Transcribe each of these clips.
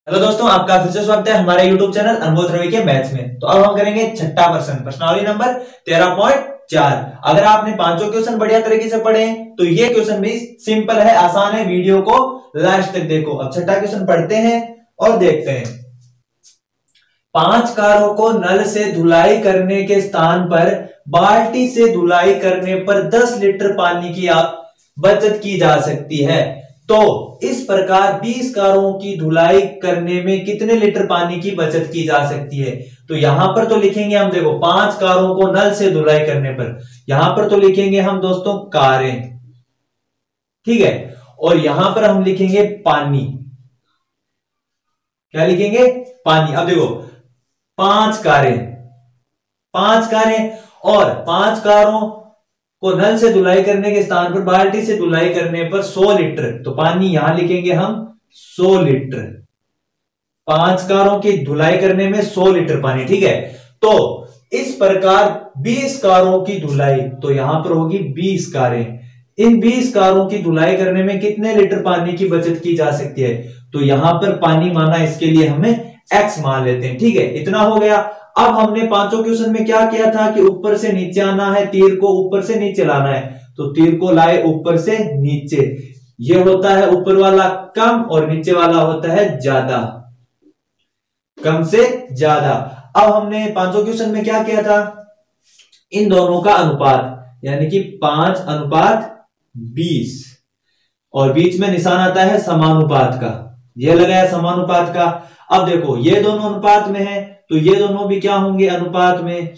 Hello दोस्तों, आपका फिर से स्वागत है हमारे YouTube चैनल अनमोल रवि के मैथ्स में। तो अब हम करेंगे छठा प्रश्नावली नंबर 13.4। अगर आपने पांचों क्वेश्चन बढ़िया तरीके से पढ़े हैं तो ये क्वेश्चन भी सिंपल है, आसान है। वीडियो को लास्ट तक देखो। अब छठा क्वेश्चन पढ़ते हैं और देखते हैं। 5 कारों को नल से धुलाई करने के स्थान पर बाल्टी से धुलाई करने पर 10 लीटर पानी की बचत की जा सकती है। तो इस प्रकार 20 कारों की धुलाई करने में कितने लीटर पानी की बचत की जा सकती है। तो यहां पर तो लिखेंगे हम, देखो 5 कारों को नल से धुलाई करने पर, यहां पर तो लिखेंगे हम दोस्तों कारें, ठीक है। और यहां पर हम लिखेंगे पानी। क्या लिखेंगे? पानी। अब देखो 5 कारें और 5 कारों को नल से धुलाई करने के स्थान पर बाल्टी से धुलाई करने पर 100 लीटर, तो पानी यहां लिखेंगे हम 100 लीटर। 5 कारों की धुलाई करने में 100 लीटर पानी, ठीक है। तो इस प्रकार 20 कारों की धुलाई, तो यहां पर होगी 20 कारें। इन 20 कारों की धुलाई करने में कितने लीटर पानी की बचत की जा सकती है। तो यहां पर पानी माना, इसके लिए हमें x मान लेते हैं, ठीक है। इतना हो गया। अब हमने पांचों क्वेश्चन में क्या किया था कि ऊपर से नीचे आना है, तीर को ऊपर से नीचे लाना है। तो तीर को लाए ऊपर से नीचे, ये होता है ऊपर वाला कम और नीचे वाला होता है ज्यादा, कम से ज्यादा। अब हमने पांचों क्वेश्चन में क्या किया था, इन दोनों का अनुपात, यानी कि 5:20 और बीच में निशान आता है समानुपात का, यह लगाया समानुपात का। अब देखो ये दोनों अनुपात में है तो ये दोनों भी क्या होंगे अनुपात में,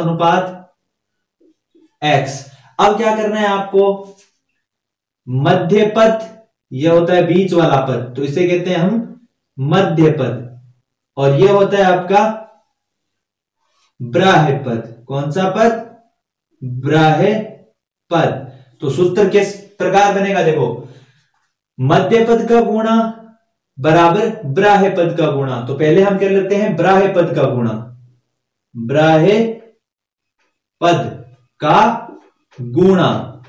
100:x। अब क्या करना है आपको, मध्य पद, यह होता है बीच वाला पद, तो इसे कहते हैं हम मध्य पद, और यह होता है आपका ब्राह्य पद। कौन सा पद? ब्राह्य पद। तो सूत्र किस प्रकार बनेगा, देखो मध्य पद का गुणा बराबर ब्राह्य पद का गुणा। तो पहले हम क्या लेते हैं, ब्राह्य पद का गुणा, ब्राह्य पद का गुणा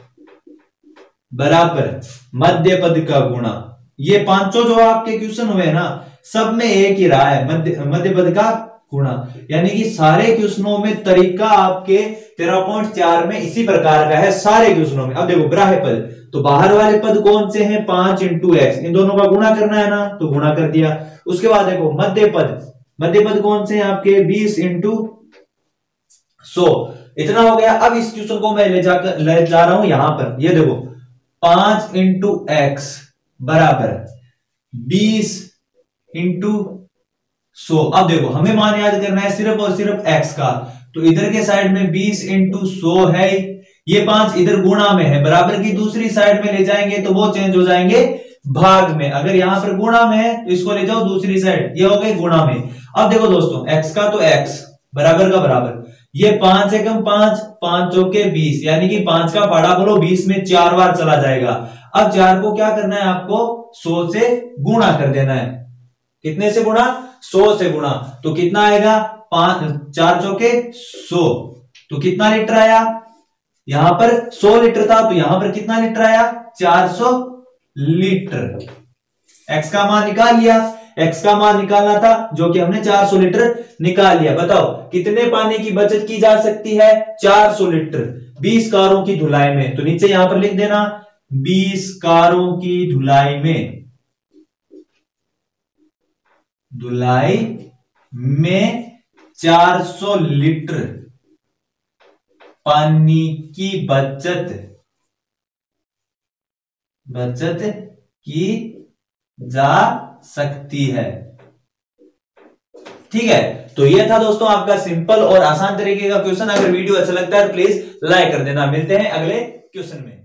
बराबर मध्य पद का गुणा। ये पांचों जो आपके क्वेश्चन हुए ना, सब में एक ही रहा है, मध्य पद का गुणा। यानी कि सारे क्वेश्चनों में तरीका आपके 13.4 में इसी प्रकार का है, सारे क्वेश्चनों में। अब देखो ब्राह्य पद, तो बाहर वाले पद कौन से हैं, 5 × x, इन दोनों का गुणा करना है ना, तो गुणा कर दिया। उसके बाद देखो मध्य पद कौन से हैं आपके, 20 × 100। इतना हो गया। अब इस क्वेश्चन को मैं ले जा रहा हूं यहां पर, ये देखो 5 × x बराबर 20 × 100। अब देखो हमें मान याद करना है सिर्फ और सिर्फ x का, तो इधर के साइड में 20 × 100 है, ये 5 इधर गुणा में है, बराबर की दूसरी साइड में ले जाएंगे तो वो चेंज हो जाएंगे भाग में। अगर यहां पर गुणा में है तो इसको ले जाओ दूसरी साइड, ये हो गए गुणा में। अब देखो दोस्तों x का तो x बराबर का बराबर, ये 5 से कम 5, 5 चौके 20, यानी कि 5 का फाड़ा बोलो 20 में 4 बार चला जाएगा। अब 4 को क्या करना है आपको, 100 से गुणा कर देना है। कितने से गुणा, 100 से गुणा। तो कितना आएगा, 4 चौके 100, तो कितना लीटर आया, यहां पर 100 लीटर था, तो यहां पर कितना लीटर आया, 400 लीटर। x का मान निकाल लिया, x का मान निकालना था जो कि हमने 400 लीटर निकाल लिया। बताओ कितने पानी की बचत की जा सकती है, 400 लीटर 20 कारों की धुलाई में। तो नीचे यहां पर लिख देना 20 कारों की धुलाई में 400 लीटर पानी की बचत की जा सकती है, ठीक है। तो ये था दोस्तों आपका सिंपल और आसान तरीके का क्वेश्चन। अगर वीडियो अच्छा लगता है तो प्लीज लाइक कर देना। मिलते हैं अगले क्वेश्चन में।